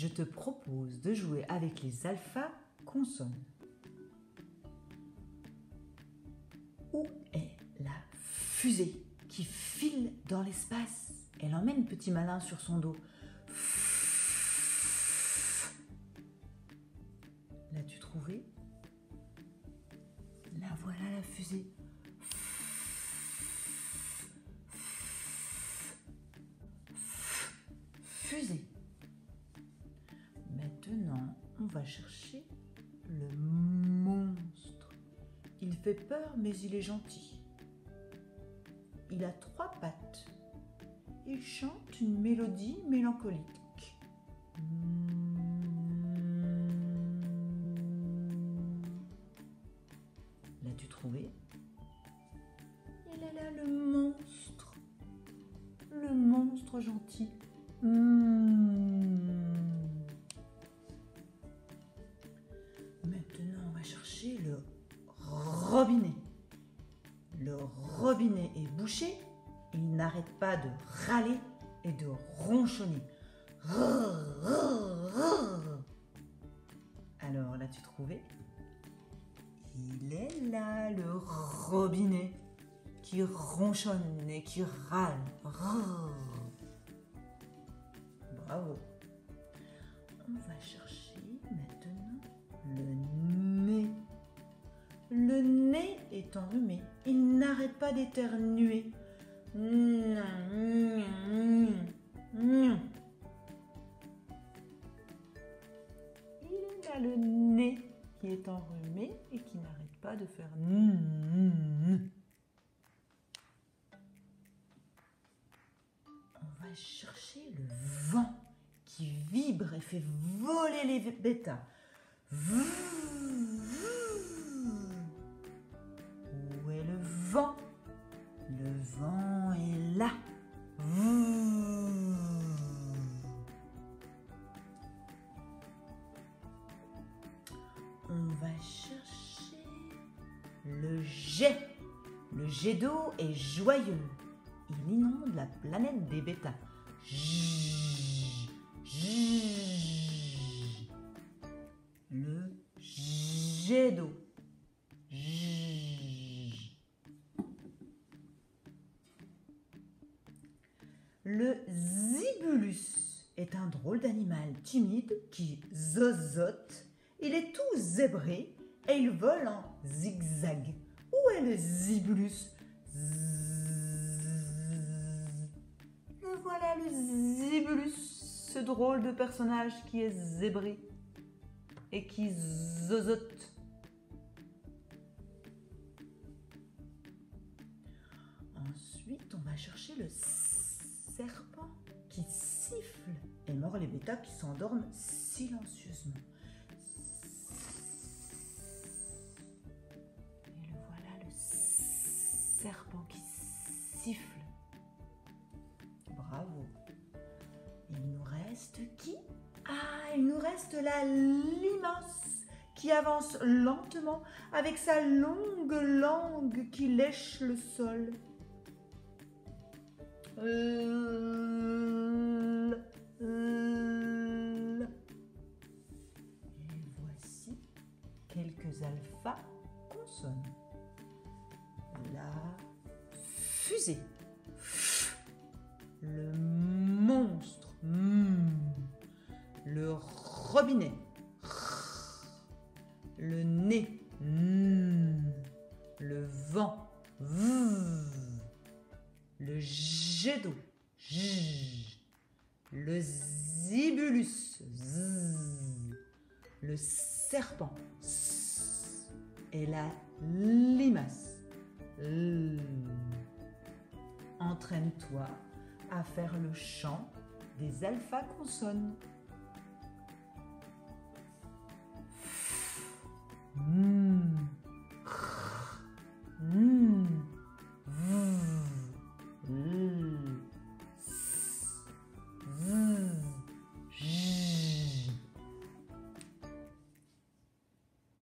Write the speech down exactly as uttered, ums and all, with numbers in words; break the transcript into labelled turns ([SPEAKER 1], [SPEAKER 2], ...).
[SPEAKER 1] je te propose de jouer avec les alpha consonnes. Où est la fusée qui file dans l'espace? Elle emmène Petit Malin sur son dos. L'as-tu trouvée? La voilà la fusée. Fusée. Maintenant, on va chercher le monstre. Il fait peur, mais il est gentil. Il a trois pattes. Il chante une mélodie mélancolique. L'as-tu trouvé? Il est là, le monstre. Le monstre gentil. Mmh. Maintenant, on va chercher le robinet. Le robinet est bouché. Il n'arrête pas de râler et de ronchonner. Alors, l'as-tu trouvé? Il est là, le robinet, qui ronchonne et qui râle. Bravo. On va chercher maintenant le nez. Le nez est enrhumé. Il n'arrête pas d'éternuer. Il est là, le nez qui est enrhumé et qui n'arrête pas de faire. On va chercher le vent qui vibre et fait voler les bêtas. Où est le vent? Le vent est là. On va chercher le jet. Le jet d'eau est joyeux. Il inonde la planète des bêtas. Le jet d'eau. Le zibulus est un drôle d'animal timide qui zozote. Il est tout zébré et il vole en zigzag. Où est le zibulus? Le voilà, le zibulus, ce drôle de personnage qui est zébré et qui zozote. Ensuite, on va chercher le serpent qui siffle et mord les bêtas qui s'endorment silencieusement. Et le voilà, le serpent qui siffle. Bravo. Il nous reste qui? Ah, il nous reste la limace qui avance lentement avec sa longue langue qui lèche le sol. Euh, euh. Et voici quelques alpha consonnes. La fusée. Le monstre. Le robinet. Le nez. Le vent. Le jet d'eau, le zibulus, le serpent et la limace. Entraîne-toi à faire le chant des alpha consonnes.